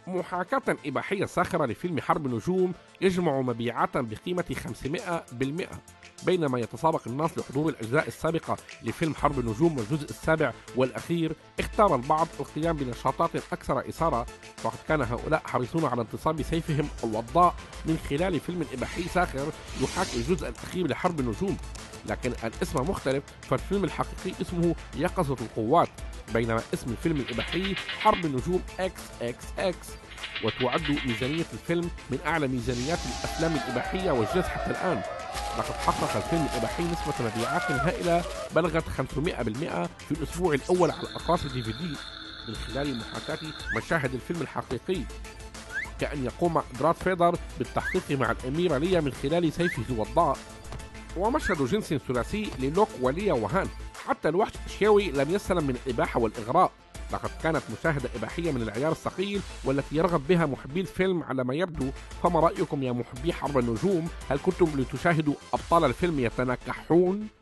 محاكاة إباحية ساخرة لفيلم حرب نجوم يجمع مبيعات بقيمة 500%، بينما يتسابق الناس لحضور الأجزاء السابقة لفيلم حرب نجوم والجزء السابع والأخير. اختار البعض القيام بنشاطات أكثر إثارة، وقد كان هؤلاء حريصون على انتصاب سيفهم الوضاء من خلال فيلم إباحي ساخر يحاكي الجزء الأخير لحرب نجوم، لكن الاسم مختلف، فالفيلم الحقيقي اسمه يقظة القوات، بينما اسم الفيلم الإباحي حرب نجوم XXX. وتعد ميزانية الفيلم من أعلى ميزانيات الأفلام الإباحية والجاز حتى الآن. لقد حقق الفيلم الإباحي نسبة مبيعات هائلة بلغت 500% في الأسبوع الأول على أقراص DVD من خلال محاكاة مشاهد الفيلم الحقيقي، كأن يقوم دراد فيدر بالتحقيق مع الأميرة ليا من خلال سيفه الوضاء. ومشهد جنس ثلاثي للوك وليا وهان. حتى الوحش شيوي لم يسلم من الإباحة والإغراء، لقد كانت مشاهدة إباحية من العيار الثقيل والتي يرغب بها محبي الفيلم على ما يبدو. فما رأيكم يا محبي حرب النجوم؟ هل كنتم لتشاهدوا أبطال الفيلم يتناكحون؟